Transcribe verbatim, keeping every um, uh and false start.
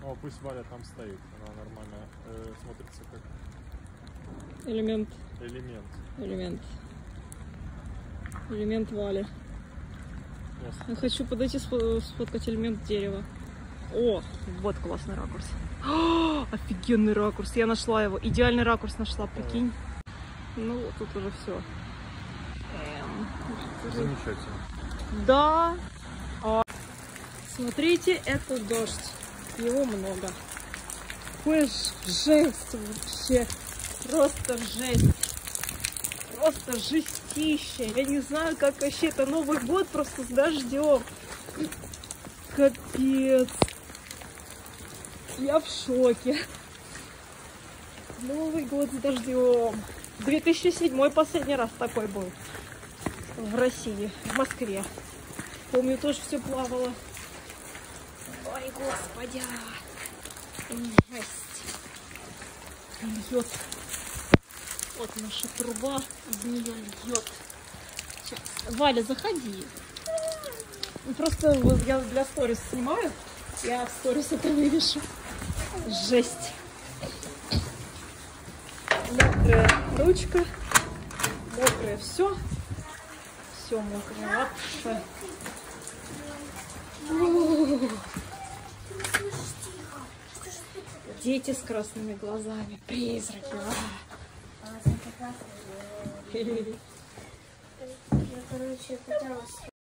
О, пусть Валя там стоит, она нормально э, смотрится как элемент. элемент. Элемент. Элемент Вали. Yes. Я хочу подойти сфоткать элемент дерева. О, вот классный ракурс. О, офигенный ракурс. Я нашла его. Идеальный ракурс нашла, прикинь. О. Ну, тут уже все. Эм, Замечательно. Да. А, смотрите, это дождь. Его много. Какой жесть вообще. Просто жесть. Просто жестище. Я не знаю, как вообще это Новый год просто с дождем. Капец. Я в шоке. Новый год с дождем. две тысячи седьмой последний раз такой был. В России, в Москве. Помню, тоже все плавало. Ой, господи. Жесть. Льет. Вот наша труба, из нее льет. Сейчас. Валя, заходи. Просто вот я для сторис снимаю. Я в сторис это вывешу. Жесть. Мокрая ручка. Мокрое все. Все мокрое вообще. Дети с красными глазами. Призраки. Я, короче, пыталась...